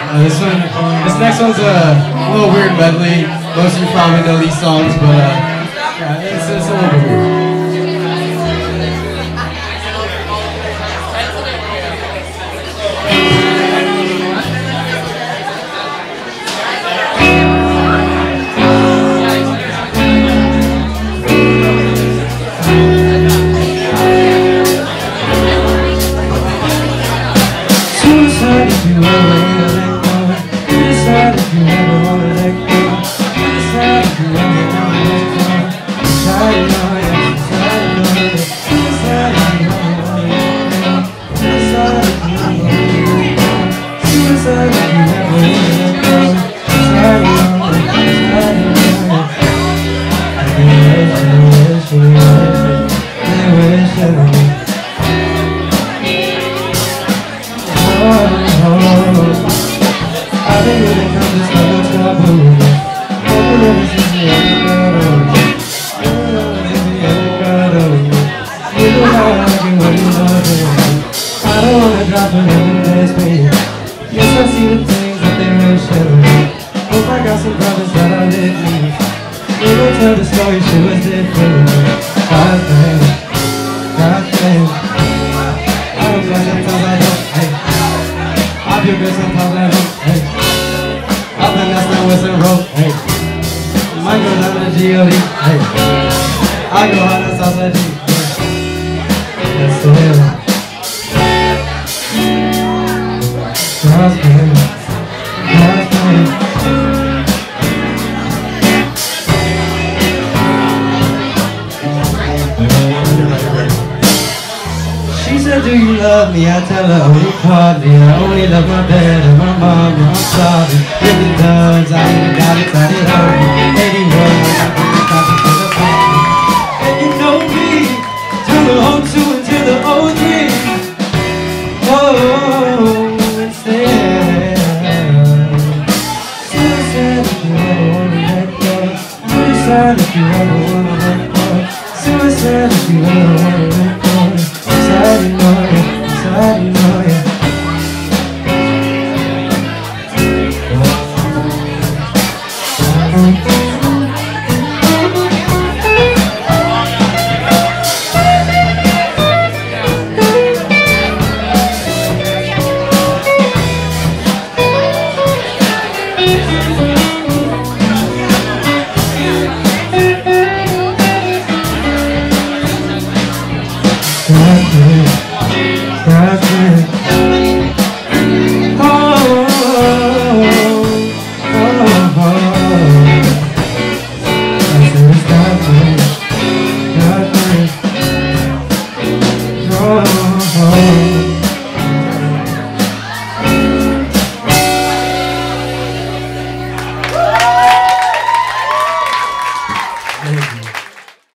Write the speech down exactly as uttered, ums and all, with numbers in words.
Uh, this one, this next one's a little weird medley. Most of you probably know these songs, but uh, yeah, it's, it's a little bit weird. Tell the story, she was different. God damn, God damn. I don't fly sometimes I don't, hey. I feel good sometimes I don't, hey. I think that's not what's in road, hey. Might go down to the G O D, hey. I go hard on Southside G, hey. That's the hell. God damn, God damn. She said, do you love me? I tell her, only partly. I only love my dad and my mom, and I'm sorry. If it does, I ain't got it, tried it hurt me. Anyway, I got the copy for the party. And you know me, turn the home two until the oh three. Oh, instead. Suicide if you ever wanna let go. Suicide if you ever wanna let go. Suicide if you ever wanna let go. Inside you know ya, inside you know ya. Oh,